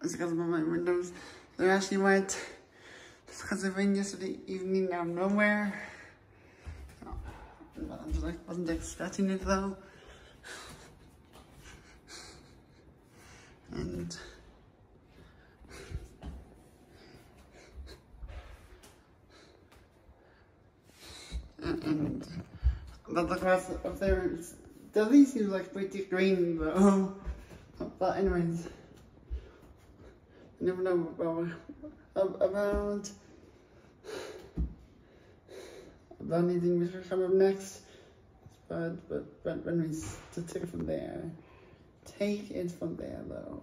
it's because of my windows. They're actually wet. Just because it rained yesterday evening out of nowhere. I wasn't expecting it though. And but the grass up there doesn't seem like pretty green though. But anyways, I never know about anything which will come up next. But anyways, to take it from there. Take it from there though.